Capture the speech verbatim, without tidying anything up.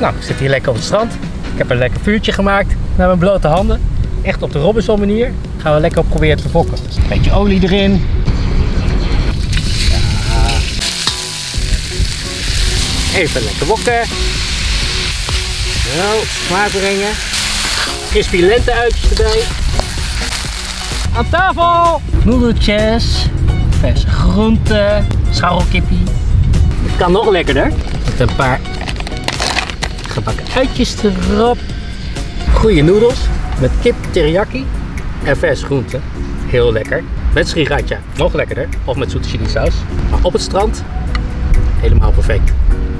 Nou, ik zit hier lekker op het strand. Ik heb een lekker vuurtje gemaakt met mijn blote handen. Echt op de Robinson manier. Gaan we lekker proberen te fokken. Een beetje olie erin. Ja. Even lekker wokken. Zo, klaarbrengen. Crispy lente-uitjes erbij. Aan tafel! Noedeltjes, verse groenten, scharrelkippie. Het kan nog lekkerder. Met een paar gebakken uitjes erop. Goeie noedels met kip teriyaki en verse groenten. Heel lekker. Met sriracha, nog lekkerder. Of met zoete chili saus. Maar op het strand, helemaal perfect.